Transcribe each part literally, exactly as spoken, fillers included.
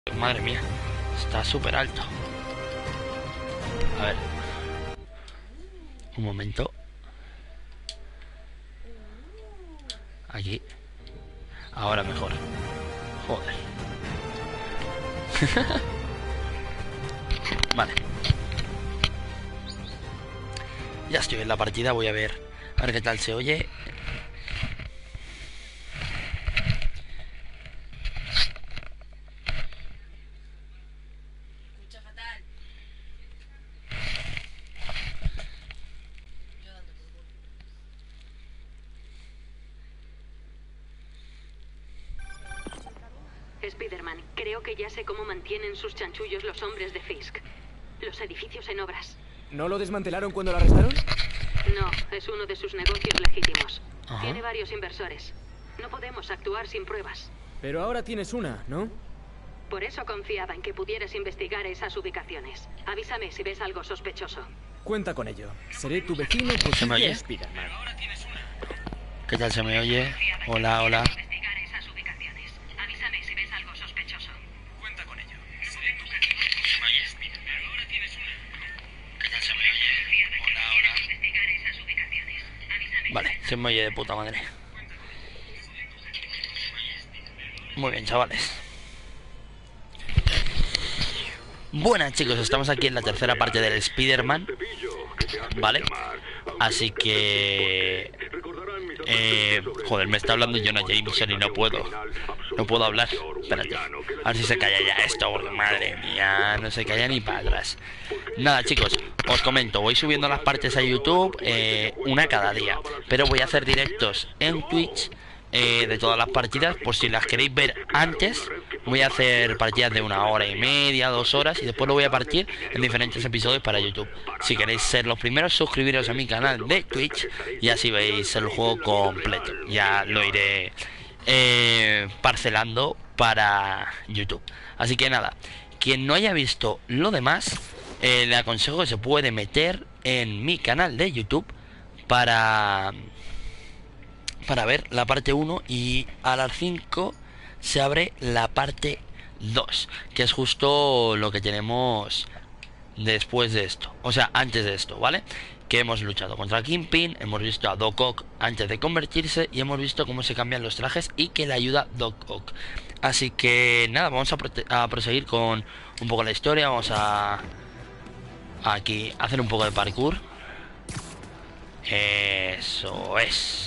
Madre mía, está súper alto. A ver. Un momento. Aquí. Ahora mejor. Joder. Vale. Ya estoy en la partida, voy a ver. A ver qué tal se oye. Spiderman, creo que ya sé cómo mantienen sus chanchullos los hombres de Fisk. Los edificios en obras. ¿No lo desmantelaron cuando lo arrestaron? No, es uno de sus negocios legítimos. Ajá. Tiene varios inversores. No podemos actuar sin pruebas. Pero ahora tienes una, ¿no? Por eso confiaba en que pudieras investigar esas ubicaciones. Avísame si ves algo sospechoso. Cuenta con ello. Seré tu vecino por ¿Se me oye? Spiderman. ¿Qué tal se me oye? Hola, hola. Investigar esas ubicaciones. Avísame si ves algo sospechoso. Cuenta con ello. ¿Se me oye? Ahora tienes una. ¿Qué tal se me oye? Hola, hola. Investigar esas ubicaciones. Avísame. Vale, se me oye de puta madre. Muy bien, chavales. Buenas, chicos, estamos aquí en la tercera parte del Spider-Man. Vale. Así que... Eh, joder, me está hablando Jonah Jameson y no puedo. No puedo hablar. Espérate. A ver si se calla ya esto, porque madre mía, no se calla ni para atrás. Nada, chicos, os comento, voy subiendo las partes a YouTube, eh, una cada día. Pero voy a hacer directos en Twitch eh, de todas las partidas, por si las queréis ver antes. Voy a hacer partidas de una hora y media, dos horas, y después lo voy a partir en diferentes episodios para YouTube. Si queréis ser los primeros, suscribiros a mi canal de Twitch y así veis el juego completo. Ya lo iré eh, parcelando para YouTube. Así que nada, quien no haya visto lo demás, eh, le aconsejo que se puede meter en mi canal de YouTube para... para ver la parte uno, y a las cinco se abre la parte dos, que es justo lo que tenemos después de esto, o sea, antes de esto, ¿vale? Que hemos luchado contra Kingpin, hemos visto a Doc Ock antes de convertirse y hemos visto cómo se cambian los trajes y que le ayuda Doc Ock. Así que nada, vamos a, a proseguir con un poco la historia. Vamos a aquí hacer un poco de parkour. Eso es.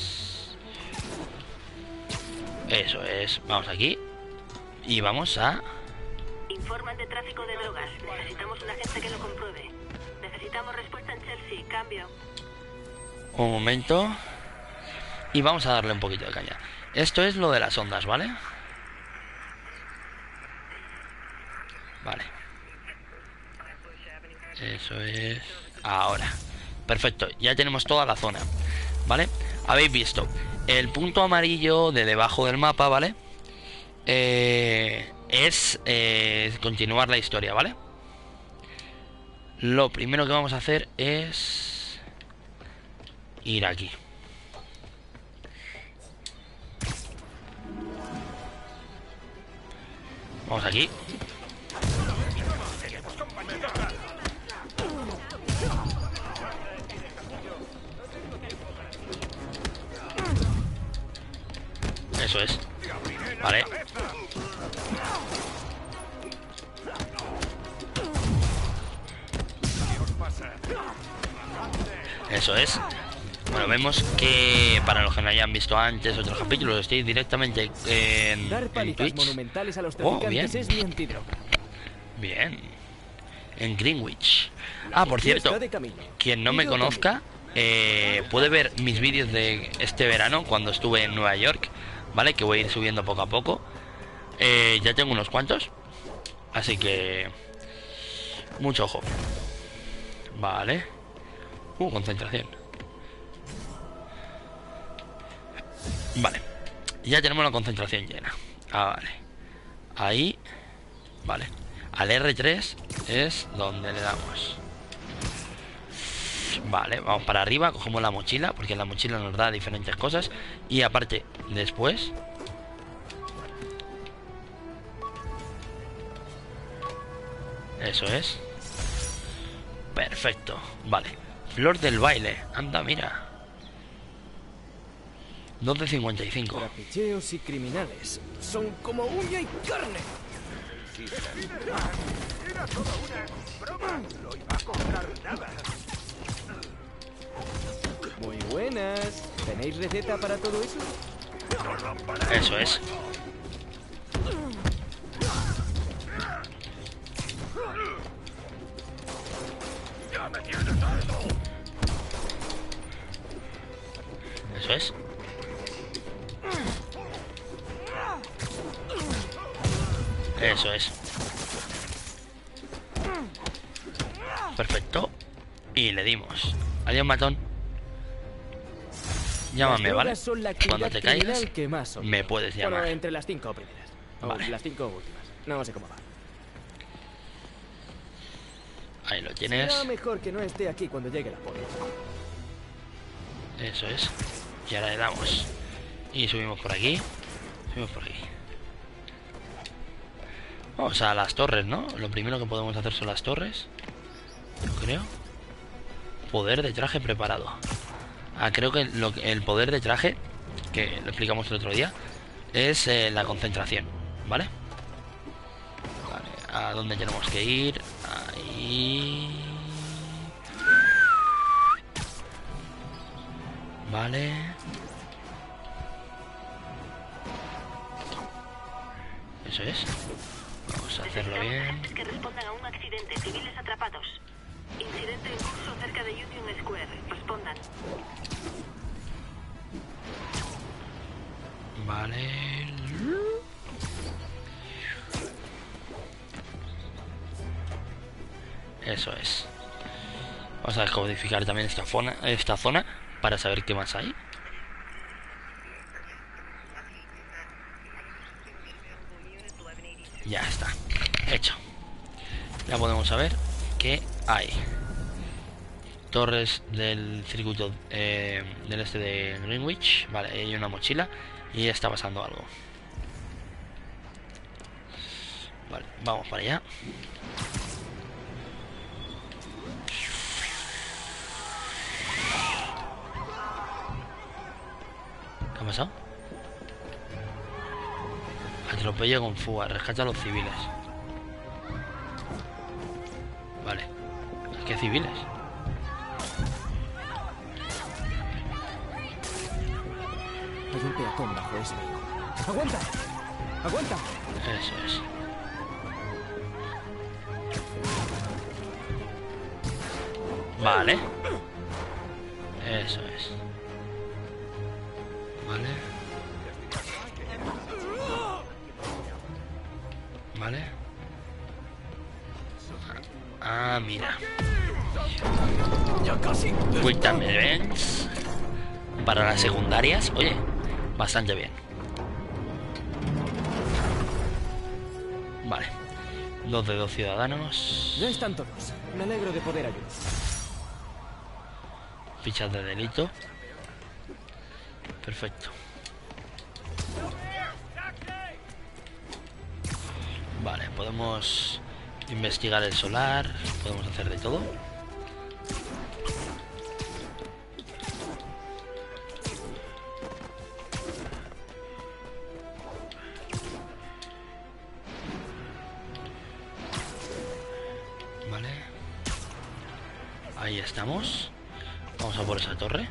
Eso es, vamos aquí y vamos a... Informan de tráfico de drogas. Necesitamos un agente que lo compruebe. Necesitamos respuesta en Chelsea. Cambio. Un momento. Y vamos a darle un poquito de caña. Esto es lo de las ondas, ¿vale? Vale. Eso es... Ahora. Perfecto, ya tenemos toda la zona, ¿vale? Habéis visto el punto amarillo de debajo del mapa, ¿vale? Eh, es eh, continuar la historia, ¿vale? Lo primero que vamos a hacer es ir aquí. Vamos aquí. Eso es. Vale. Eso es. Bueno, vemos que para los que no hayan visto antes otros capítulos, estoy directamente en, Dar en palizas Twitch. monumentales a los Oh, traficantes bien. es mi antidroga. Bien. En Greenwich. Ah, por cierto, Está de camino. quien no me Yo conozca eh, puede ver mis vídeos de este verano cuando estuve en Nueva York, ¿vale? Que voy a ir subiendo poco a poco. Eh, ya tengo unos cuantos, así que mucho ojo. Vale. Uh, concentración. Vale. Ya tenemos la concentración llena. Ah, vale. Ahí. Vale. Al erre tres es donde le damos. Vale, vamos para arriba, cogemos la mochila, porque la mochila nos da diferentes cosas. Y aparte, después Eso es. Perfecto. Vale. Flor del baile. Anda, mira. dos de cincuenta y cinco. Trapicheos y criminales. Son como uña y carne. Era toda una broma. No iba a comprar nada. Muy buenas. ¿Tenéis receta para todo eso? Eso es. Eso es. Eso es. Perfecto. Y le dimos. Adiós, matón. Llámame, Las ¿vale? drogas son la Cuando actividad te caigas, criminal que más odio. me puedes llamar. Bueno, entre las cinco primeras. O Vale. las cinco últimas. No sé cómo va. Ahí lo tienes. Será mejor que no esté aquí cuando llegue la policía. Eso es. Y ahora le damos. Y subimos por aquí. Subimos por aquí. Vamos a las torres, ¿no? Lo primero que podemos hacer son las torres. Creo. Poder de traje preparado. Ah, creo que, lo, que- el poder de traje, que lo explicamos el otro día, es eh, la concentración, ¿vale? Vale, ¿a dónde tenemos que ir? Ahí. Vale. Eso es. Vamos a hacerlo Necesitamos bien. agentes que respondan a un accidente. Civiles atrapados. Incidente en curso cerca de Union Square. Respondan. Vale. Eso es. Vamos a descodificar también esta zona, esta zona para saber qué más hay. Ya está. Hecho. Ya podemos saber qué hay. Torres del circuito eh, del este de Greenwich. Vale, hay una mochila y está pasando algo. Vale, vamos para allá. ¿Qué ha pasado? Atropello con fuga, rescata a los civiles. Vale. ¿Qué civiles? Hay un peatón bajo ese vehículo. ¡Aguanta! ¡Aguanta! Eso es. Vale. Eso es. Vale. Vale. Ah, mira. ¡Ya casi! Quick Time Events para las secundarias. Oye, bastante bien. Vale. Dos de dos ciudadanos. Ya están todos. Me alegro de poder ayudar. Fichas de delito. Perfecto. Vale, podemos investigar el solar. Podemos hacer de todo. Vale. Ahí estamos. Vamos a por esa torre.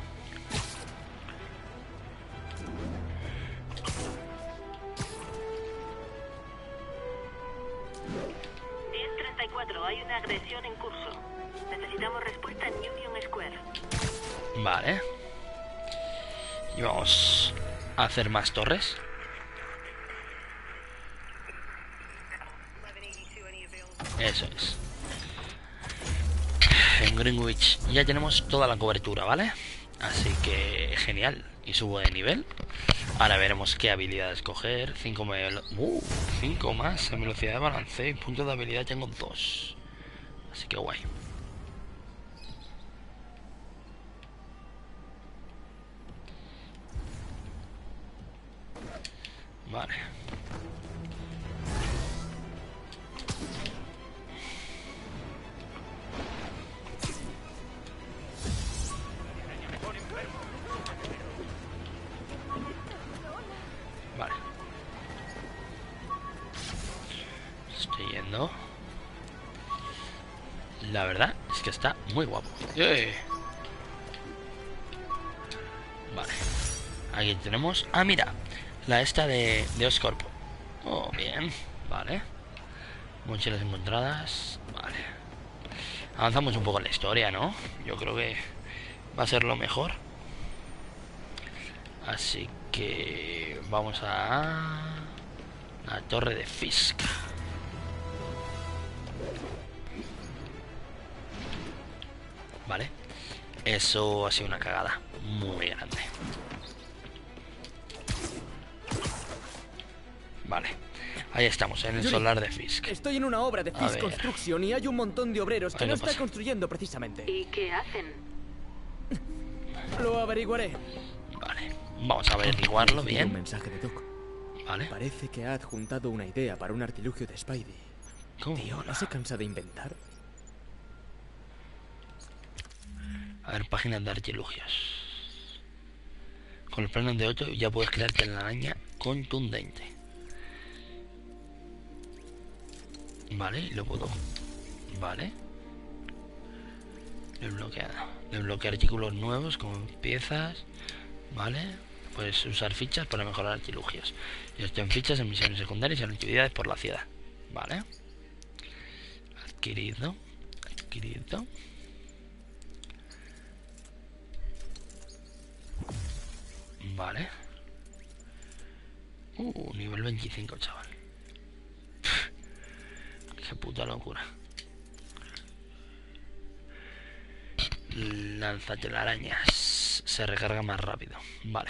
diez treinta y cuatro. Hay una agresión en curso. Necesitamos respuesta en Union Square. Vale. Y vamos a hacer más torres. Eso es. En Greenwich ya tenemos toda la cobertura, ¿vale? Así que genial. Y subo de nivel. Ahora veremos qué habilidades coger. cinco uh, cinco más en velocidad de balanceo y puntos de habilidad tengo dos. Así que guay. Vale. Estoy yendo. La verdad es que está muy guapo. ¡Eh! Vale. Aquí tenemos... Ah, mira. La esta de, de Oscorp. Oh, bien. Vale. Mochilas encontradas. Vale. Avanzamos un poco en la historia, ¿no? Yo creo que va a ser lo mejor. Así que... Vamos a... La torre de Fisk. Vale. Eso ha sido una cagada muy grande. Vale. Ahí estamos, en el Yuri, solar de Fisk. Estoy en una obra de A Fisk ver. Construction y hay un montón de obreros que Ay, no ¿qué están pasa? construyendo precisamente. ¿Y qué hacen? Lo averiguaré. Vale. Vamos a averiguarlo Un bien. mensaje de Doc. Vale. Parece que ha adjuntado una idea para un artilugio de Spidey. ¿Cómo? Tío, ¿no se cansa de inventar? A ver, páginas de artilugios. Con los planos de ocho ya puedes crear telaraña contundente. Vale, y lo puedo. Vale. Desbloqueado. Desbloquear artículos nuevos como piezas. Vale. Puedes usar fichas para mejorar artilugios. Y esto en fichas en misiones secundarias y en actividades por la ciudad. Vale. Adquirido. Adquirido. Vale. Uh, nivel veinticinco, chaval. Qué puta locura. Lanzatelarañas. Se recarga más rápido. Vale.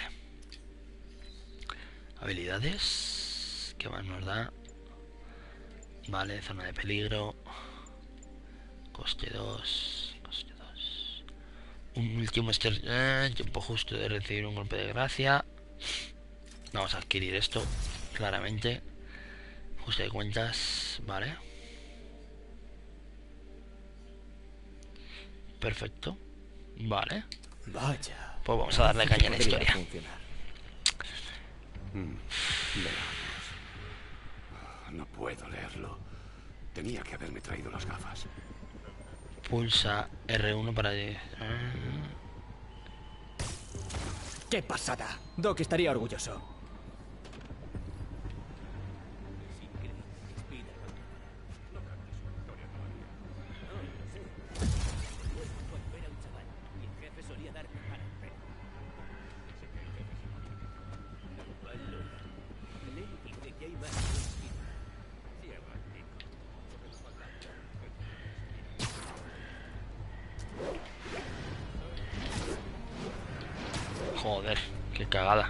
Habilidades. ¿Qué más nos da? Vale, zona de peligro. Coste dos. Coste dos. Un último ester... Eh, tiempo justo de recibir un golpe de gracia. Vamos a adquirir esto. Claramente. Ajuste de cuentas. Vale. Perfecto. Vale. Vaya. Pues vamos a darle caña a la Podría historia. funcionar. Mm, veamos. No puedo leerlo. Tenía que haberme traído las gafas. Pulsa R uno para... Ah. ¡Qué pasada! Doc estaría orgulloso. Joder, qué cagada.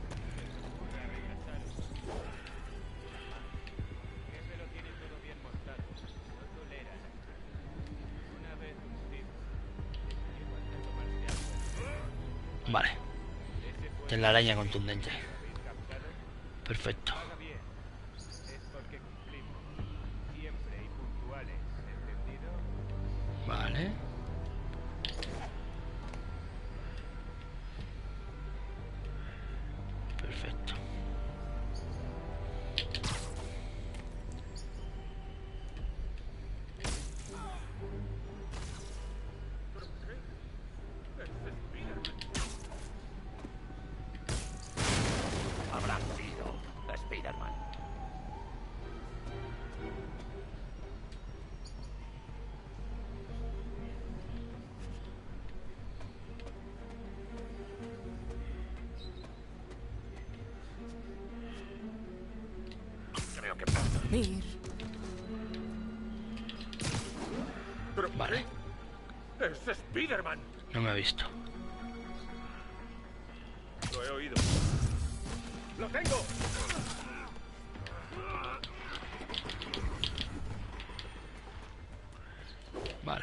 Vale. Telaraña contundente. Perfecto. Vale. Perfecto. Habrá sido Spider-Man. Creo que pronto. Mir. ¿Pero Vale. qué? ¡Es Spider-Man! No me ha visto. Lo he oído. ¡Lo tengo! Vale.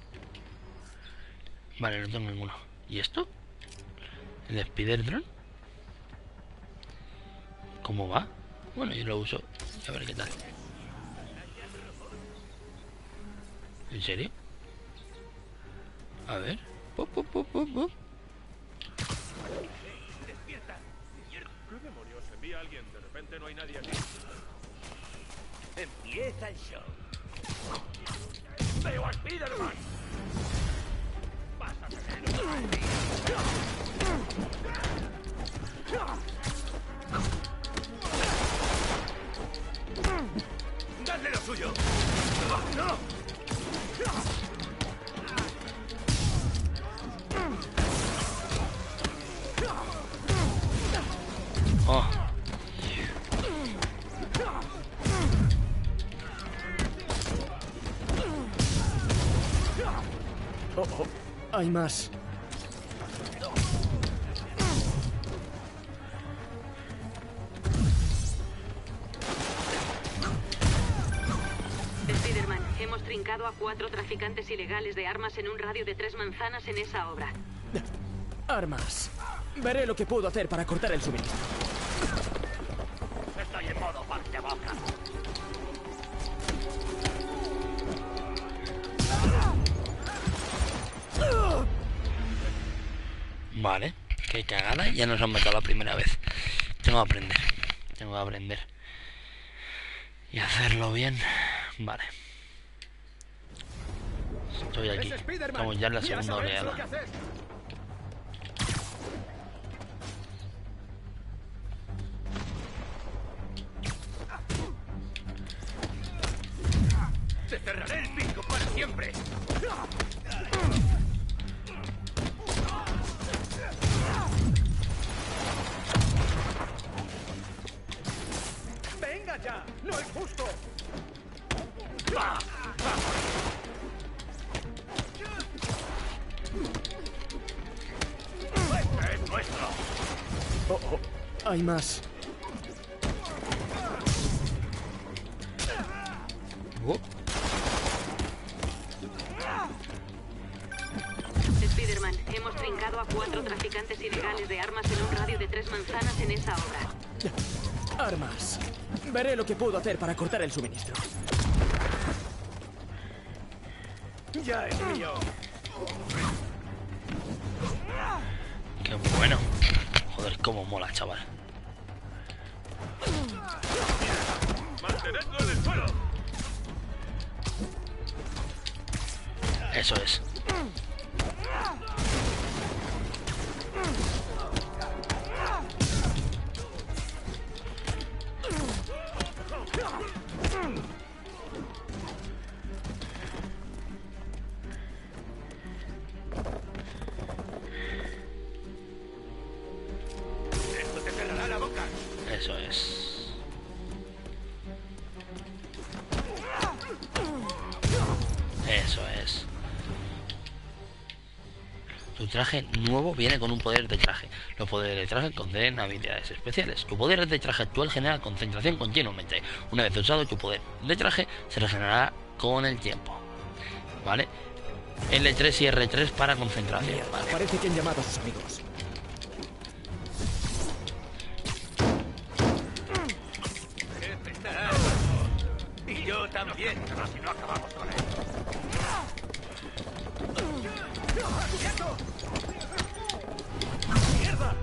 Vale, no tengo ninguno. ¿Y esto? ¿El Spider-Drone? ¿Cómo va? Bueno, yo lo uso. A ver qué tal. ¿En serio? A ver. Pop, pop, pop, pop, pop. ¿Qué demonios? Envía a alguien. De repente no hay nadie aquí. Empieza el show. ¡Veo a Spider-Man! ¡Vas a tener un mal día! ¡Dadle lo suyo! ¡No! Oh. Oh, oh, hay más. Spider-Man, hemos trincado a cuatro traficantes ilegales de armas en un radio de tres manzanas en esa obra. Armas. Veré lo que puedo hacer para cortar el suministro. Estoy en modo parte-boca. Vale, qué cagada, ya nos han matado la primera vez. Tengo que aprender, tengo que aprender y hacerlo bien. Vale, estoy aquí, estamos ya en la segunda oleada. ¡Te cerraré el pico para siempre! ¡Venga ya! ¡No es justo! ¡Es nuestro! Oh, oh, hay más. Oh. Spider-Man, hemos trincado a cuatro traficantes ilegales de armas en un radio de tres manzanas en esa obra. Armas. Veré lo que puedo hacer para cortar el suministro. ¡Ya es mío! Qué bueno. Joder, cómo mola, chaval. ¡Mantenedlo en el suelo! Eso es. ¡Esto te cerrará la boca! Eso es. Eso es. Tu traje nuevo viene con un poder de traje. Los poderes de traje conceden habilidades especiales. Tu poder de traje actual genera concentración continuamente. Una vez usado, tu poder de traje se regenerará con el tiempo. ¿Vale? L tres y R tres para concentración. Vale. Parece que han llamado a sus amigos. ¡Jefe está! Y yo también, pero si no acabamos con él. ¡Mierda!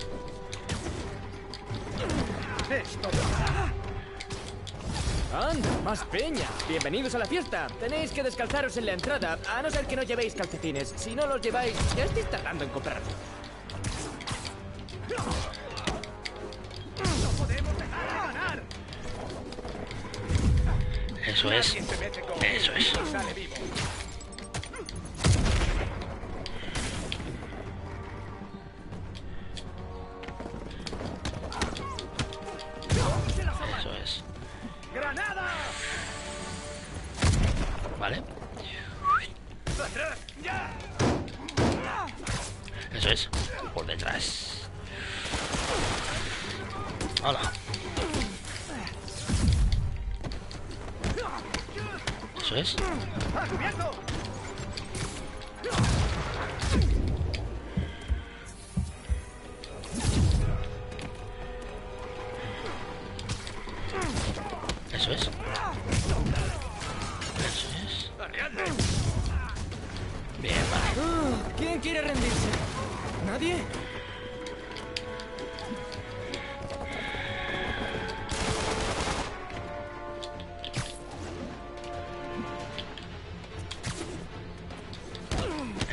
¡Esto! ¡Anda, más peña! Bienvenidos a la fiesta. Tenéis que descalzaros en la entrada, a no ser que no llevéis calcetines. Si no los lleváis, ya estáis tardando en comprarlos. ¡No podemos dejar de ganar! Eso es. Nadie se mete conmigo Eso es. y sale vivo. Eso es. ¡Granada! ¿Vale? ¡Atrás! ¡Ya! Eso es. Por detrás. Hola. Eso es. ¡A cubierto! Eso es. Eso es. ¡Arriadle! Bien, vale. Ah, ¿quién quiere rendirse? ¿Nadie?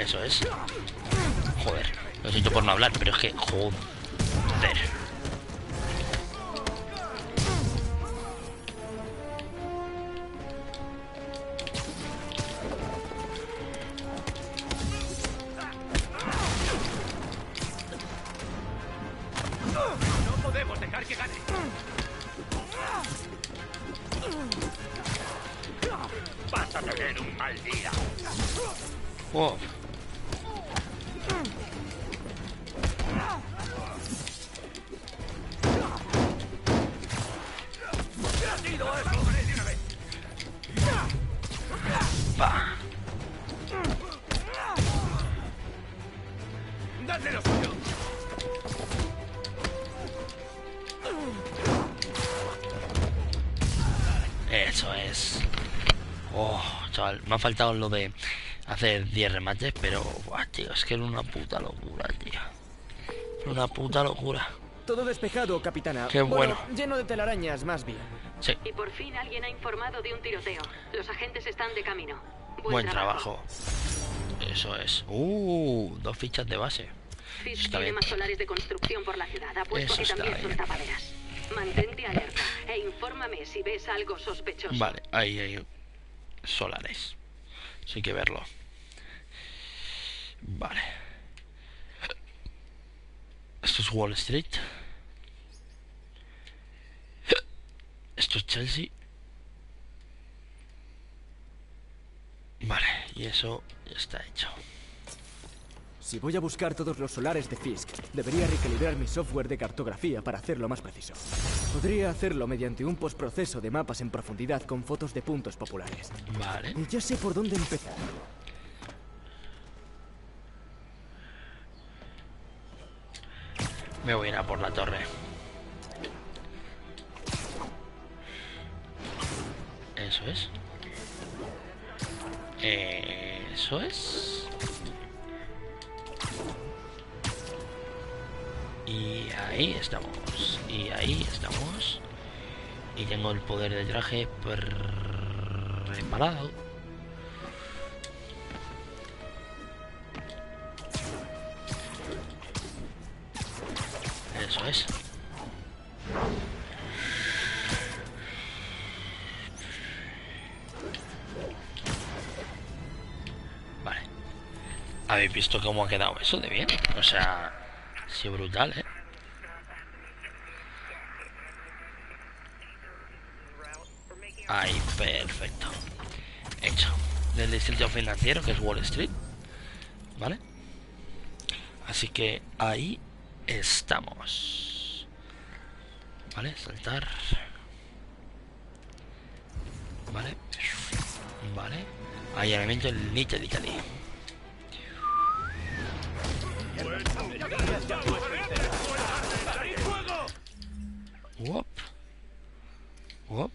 Eso es. Joder, lo siento por no hablar, pero es que... Joder. No podemos dejar que gane. Vas a tener un mal día. Wow. Va. Dadle lo suyo. Eso es. Oh, chaval, me ha faltado lo de hacer diez remates, pero buah, tío, es que era una puta locura, tío. Era una puta locura. Todo despejado, capitana. Qué bueno. Lleno de telarañas, más bien. Sí. Y por fin alguien ha informado de un tiroteo. Los agentes están de camino. Buen, Buen trabajo. Eso es. Uh, dos fichas de base. Fisk Está tiene bien. más solares de construcción por la ciudad. Apuesto Eso que está también son bien. tapaderas. Mantente alerta e infórmame si ves algo sospechoso. Vale, ahí hay solares. Eso hay que verlo. Vale. Esto es Wall Street. Esto es Chelsea. Vale, y eso ya está hecho. Si voy a buscar todos los solares de Fisk, debería recalibrar mi software de cartografía para hacerlo más preciso. Podría hacerlo mediante un postproceso de mapas en profundidad con fotos de puntos populares. Vale. Y ya sé por dónde empezar. Me voy a ir a por la torre. Eso es. Eso es. Y ahí estamos. Y ahí estamos. Y tengo el poder de traje preparado. Eso es. Vale. ¿Habéis visto cómo ha quedado eso de bien? O sea, sí, brutal, ¿eh? Ahí, perfecto. Hecho. Del distrito financiero, que es Wall Street. ¿Vale? Así que ahí estamos. Vale, saltar. Vale. Vale. Hay elemento en Little Italy. Wop. Wop.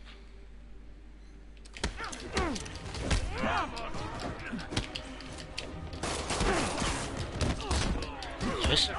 Eso es.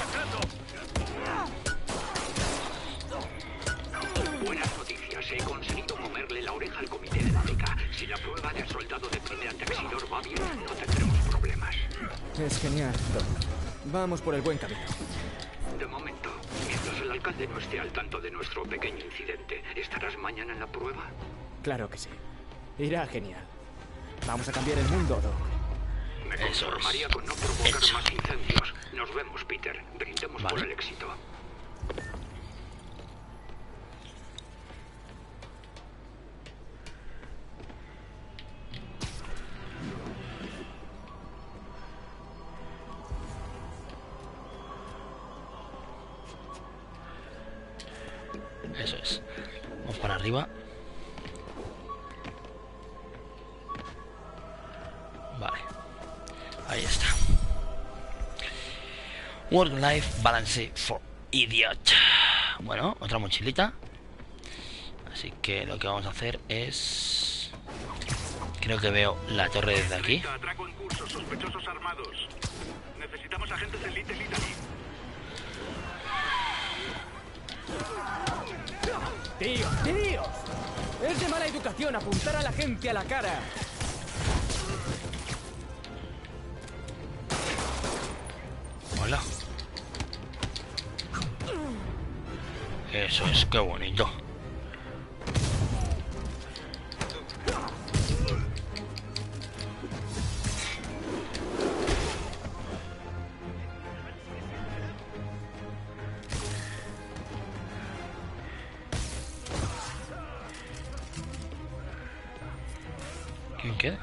Buenas noticias. He conseguido moverle la oreja al comité de la D E C A. Si la prueba del soldado de primera Texidor va bien, no tendremos problemas. Es genial, Doc. Vamos por el buen camino. De momento, mientras el alcalde no esté al tanto de nuestro pequeño incidente, ¿estarás mañana en la prueba? Claro que sí. Irá genial. Vamos a cambiar el mundo, Doc. Me Eso conformaría es. con no provocar Hecho. más incendios. Nos vemos, Peter. Brindemos por Vale. el éxito. Eso es. Vamos para arriba. Vale. Ahí está. Work-life balance for idiot. Bueno, otra mochilita. Así que lo que vamos a hacer es... Creo que veo la torre desde aquí. Atraco en curso, sospechosos armados. Necesitamos agentes en Little Italy. ¡Tío, tíos! Es de mala educación apuntar a la gente a la cara. Eso es, qué bonito. ¿Quién queda?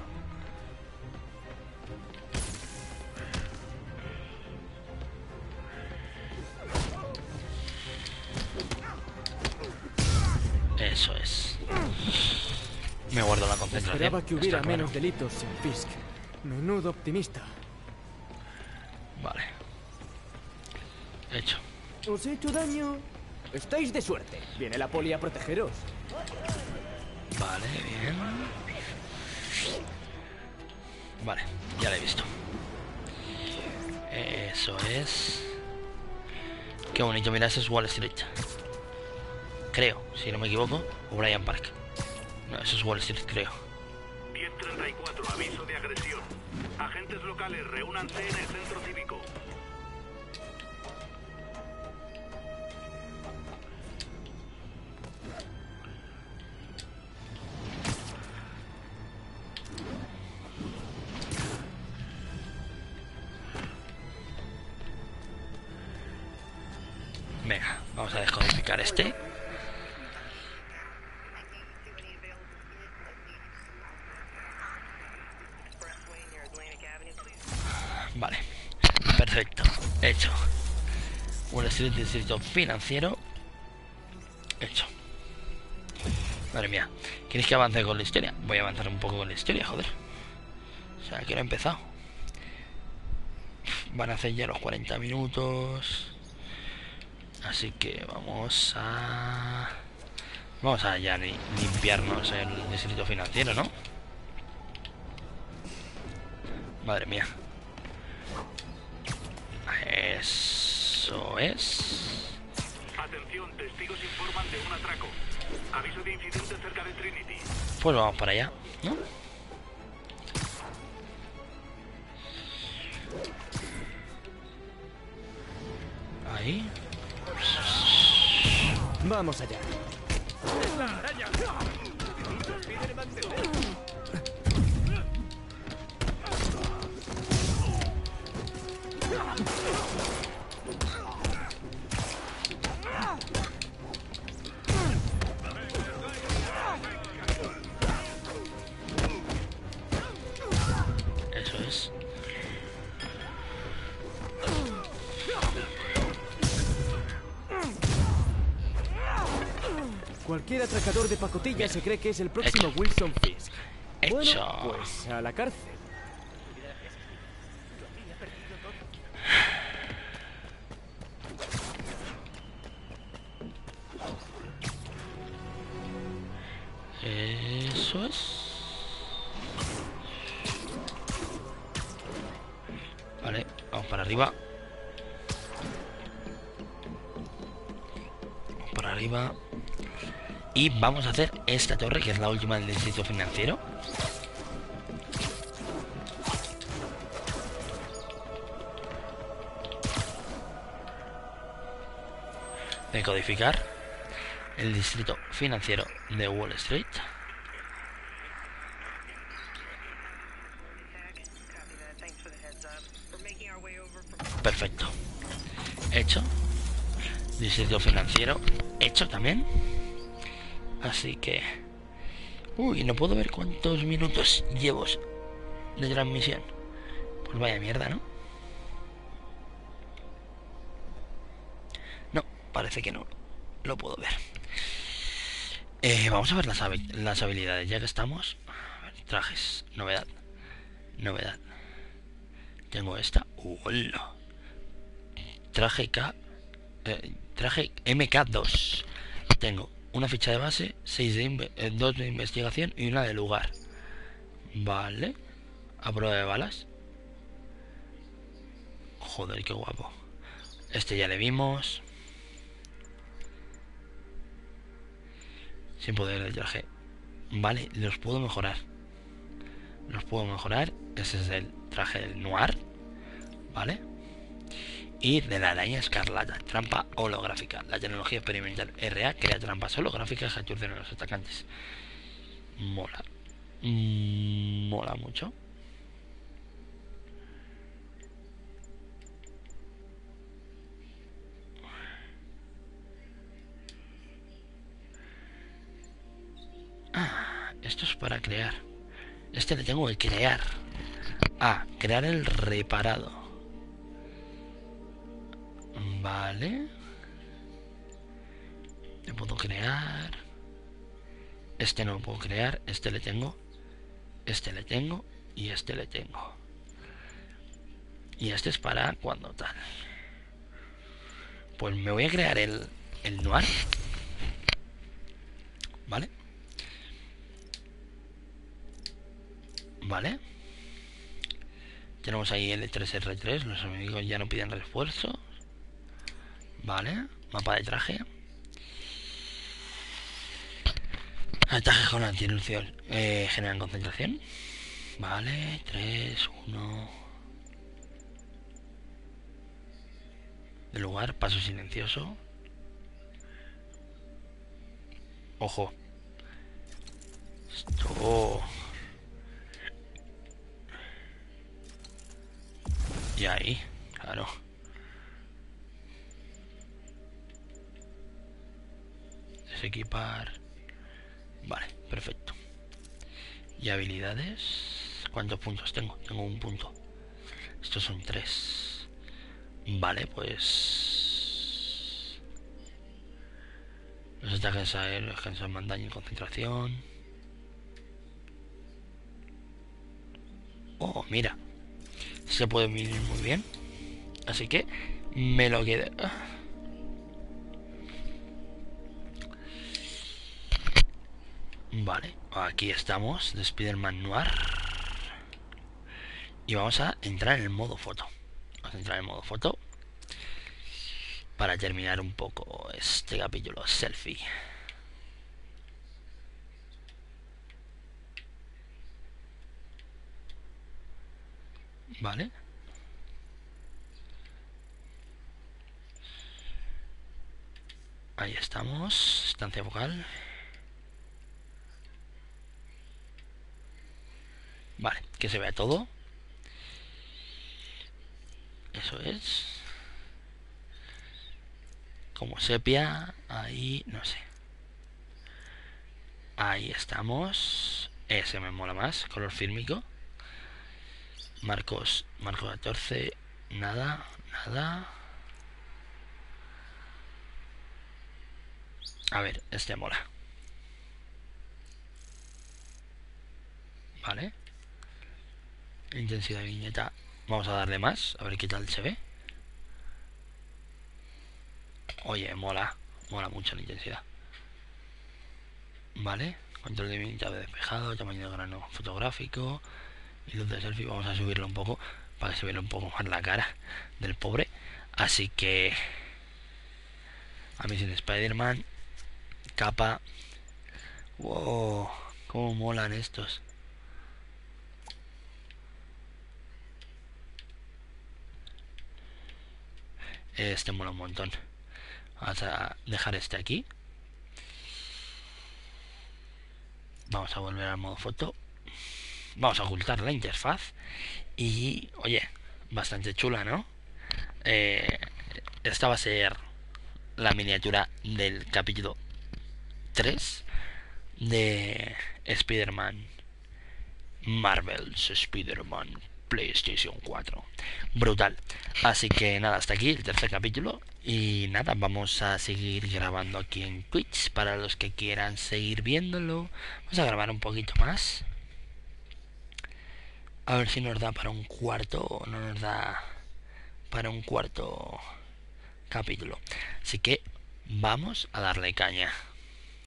Eso es. Me guardo la concentración. Esperaba que hubiera está claro. menos delitos en Fisk. Menudo optimista. Vale. Hecho. ¿Os he hecho daño? Estáis de suerte. Viene la poli a protegeros. Vale, bien. Vale, ya la he visto. Eso es. Qué bonito, mira, ese es Wall Street. Creo, si no me equivoco. O Bryant Park. No, eso es Wall Street, creo. diez treinta y cuatro, aviso de agresión. Agentes locales, reúnanse en el centro cívico. Venga, vamos a descodificar este. Vale, perfecto, hecho. Wall Street, distrito financiero. Hecho. Madre mía, ¿quieres que avance con la historia? Voy a avanzar un poco con la historia, joder. O sea, que no he empezado. Van a hacer ya los cuarenta minutos. Así que vamos a... Vamos a ya ni limpiarnos el distrito financiero, ¿no? Madre mía. Eso es. Atención, testigos informan de un atraco. Aviso de incidente cerca de Trinity. Pues vamos para allá, ¿no? Ahí. Vamos allá. Eso es. Cualquier atracador de pacotilla se cree que es el próximo Hecho. Wilson Fisk. Hecho. Bueno, pues a la cárcel. Eso es. Vale, vamos para arriba. Vamos para arriba. Y vamos a hacer esta torre, que es la última del distrito financiero. Decodificar el distrito financiero de Wall Street. Perfecto. Hecho. Distrito financiero hecho también. Así que... Uy, no puedo ver cuántos minutos llevo de transmisión. Pues vaya mierda, ¿no? No, parece que no lo puedo ver. Eh, vamos a ver las, habi- las habilidades, ya que estamos. A ver, trajes, novedad. Novedad. Tengo esta. ¡Hola! Traje K. Eh, traje M K dos. Tengo una ficha de base, seis de inve- eh, dos de investigación y una de lugar. Vale. A prueba de balas. Joder, qué guapo. Este ya le vimos. Sin poder del traje. Vale, los puedo mejorar. Los puedo mejorar. Ese es el traje del noir. Vale. y de la araña escarlata, trampa holográfica. La tecnología experimental R A crea trampas holográficas que aturden a los atacantes. Mola. Mm, mola mucho. Ah, esto es para crear. Este le tengo que crear. Ah, crear el reparado. Vale. Le puedo crear. Este no lo puedo crear. Este le tengo. Este le tengo. Y este le tengo. Y este es para cuando tal. Pues me voy a crear el, el Noir. Vale. Vale. Tenemos ahí L tres R tres. Los enemigos ya no piden refuerzos. Vale. Mapa de traje. Ataques con antilución. Eh, generan concentración. Vale. tres, uno. De lugar. Paso silencioso. Ojo. Esto... Y ahí, claro. Desequipar. Vale, perfecto. Y habilidades. ¿Cuántos puntos tengo? Tengo un punto. Estos son tres. Vale, pues... Los ataques aéreos cansan más daño y concentración. Oh, mira. Se puede medir muy bien. Así que me lo quedo. Vale, aquí estamos de Spider-Man Noir. Y vamos a entrar en el modo foto. Vamos a entrar en el modo foto para terminar un poco este capítulo selfie. Vale. Ahí estamos. Estancia vocal. Vale, que se vea todo. Eso es. Como sepia. Ahí, no sé. Ahí estamos. Ese me mola más. Color fílmico. Marcos, Marcos catorce, nada, nada. A ver, este mola. Vale. Intensidad de viñeta. Vamos a darle más, a ver qué tal se ve. Oye, mola, mola mucho la intensidad. Vale. Control de viñeta de despejado, tamaño de grano fotográfico. Y luz de selfie, vamos a subirlo un poco para que se vea un poco más la cara del pobre. Así que Amazing Spider-Man, capa. Wow, cómo molan estos. Este mola un montón. Vamos a dejar este aquí. Vamos a volver al modo foto. Vamos a ocultar la interfaz. Y, oye, bastante chula, ¿no? Eh, esta va a ser la miniatura del capítulo tres de Spider-Man Marvel's Spider-Man PlayStation cuatro. Brutal. Así que nada, hasta aquí el tercer capítulo. Y nada, vamos a seguir grabando aquí en Twitch para los que quieran seguir viéndolo. Vamos a grabar un poquito más. A ver si nos da para un cuarto o no nos da para un cuarto capítulo. Así que vamos a darle caña.